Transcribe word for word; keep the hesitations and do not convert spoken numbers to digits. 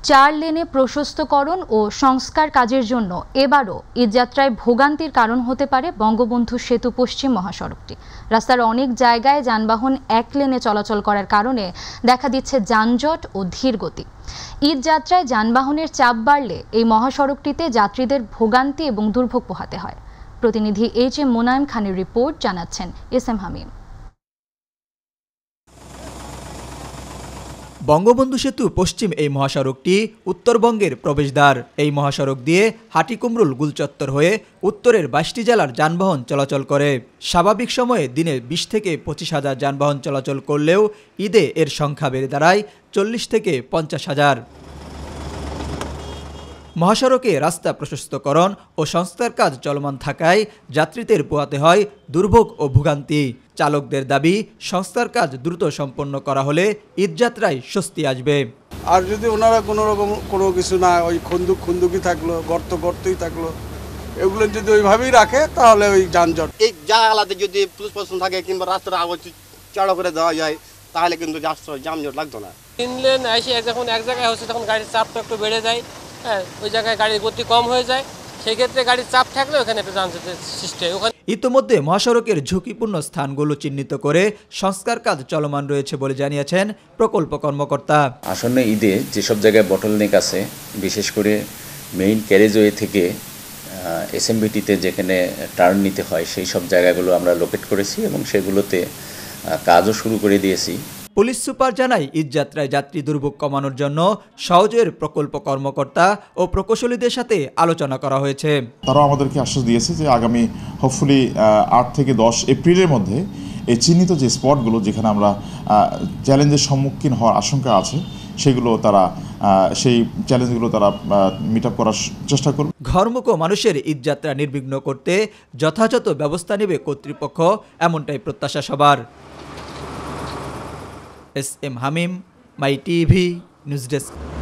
চার লেনে প্রশস্তকরণ ও সংস্কার কাজের জন্য এবারও ঈদযাত্রায় ভোগান্তির কারণ হতে পারে বঙ্গবন্ধু সেতু পশ্চিম মহাসড়কটি। রাস্তার অনেক জায়গায় যানবাহন এক লেনে চলাচল করার কারণে দেখা দিচ্ছে যানজট ও ধীর গতি। ঈদযাত্রায় যানবাহনের চাপ বাড়লে এই মহাসড়কটিতে যাত্রীদের ভোগান্তি এবং দুর্ভোগ পোহাতে হয়। প্রতিনিধি এইচ এম মোনায়েম খানের রিপোর্ট, জানাচ্ছেন এস এম হামিম। বঙ্গবন্ধু সেতু পশ্চিম এই মহাসড়কটি উত্তরবঙ্গের প্রবেশদ্বার। এই মহাসড়ক দিয়ে হাটিকুমরুল গুলচত্বর হয়ে উত্তরের বাইশটি জেলার যানবাহন চলাচল করে। স্বাভাবিক সময়ে দিনে বিশ থেকে পঁচিশ হাজার যানবাহন চলাচল করলেও ঈদে এর সংখ্যা বেড়ে দাঁড়ায় চল্লিশ থেকে পঞ্চাশ হাজার। মহাসড়কে রাস্তা প্রশস্তকরণ ও সংস্কার কাজ চলমান থাকায় যাত্রীদের পোহাতে হয় দুর্ভোগ ও ভোগান্তি। চালকদের দাবি, সংস্কার কাজ দ্রুত সম্পন্ন করা হলে ঈদযাত্রায় স্বস্তি আসবে। আর যদি ওনারা কোনো রকম কোনো কিছু না, ওই খন্দুক খন্দুকি থাকলো, গর্ত গর্তই থাকলো, এগুলো যদি ওইভাবেই রাখে তাহলে ওই যানজট এই জায়গাতে যদি পুলিশ প্রশাসন থাকে কিংবা রাস্তার আগে চড়া করে দেওয়া যায় তাহলে কিন্তু রাস্তায় যানজট লাগতো না। তিন লেন এসে যখন এক জায়গায় হচ্ছে তখন গাড়ির চাপটা একটু বেড়ে যায়। হ্যাঁ, ওই জায়গায় গাড়ির গতি কম হয়ে যায়, সেই ক্ষেত্রে গাড়ির চাপ থাকলে ওখানে একটা যানজটের সৃষ্টি হয়। ইতোমধ্যে মহাসড়কের ঝুঁকিপূর্ণ স্থানগুলো চিহ্নিত করে সংস্কার কাজ চলমান রয়েছে বলে জানিয়েছেন প্রকল্প কর্মকর্তা। আসন্ন ঈদে যেসব জায়গায় বটলনেক আছে, বিশেষ করে মেইন ক্যারেজওয়ে থেকে এসএমবিটিতে যেখানে টার্ন নিতে হয় সেই সব জায়গাগুলো আমরা লোকেট করেছি এবং সেগুলোতে কাজও শুরু করে দিয়েছি। পুলিশ সুপার জানায়, ঈদযাত্রায় যাত্রী দুর্ভোগ কমানোর জন্য সহজের প্রকল্প কর্মকর্তা ও প্রকৌশলীদের সাথে আলোচনা করা হয়েছে। তারাও আমাদেরকে আশ্বাস দিয়েছে যে আগামী হোপফুলি আট থেকে দশ এপ্রিলের মধ্যে এই চিহ্নিত যে স্পটগুলো যেখানে আমরা চ্যালেঞ্জের সম্মুখীন হওয়ার আশঙ্কা আছে সেগুলো তারা সেই চ্যালেঞ্জগুলো তারা মিট আপ করার চেষ্টা করবে। ঘরমুখো মানুষের ঈদযাত্রা নির্বিঘ্ন করতে যথাযথ ব্যবস্থা নেবে কর্তৃপক্ষ, এমনটাই প্রত্যাশা সবার। S M Hamim, my TV news desk.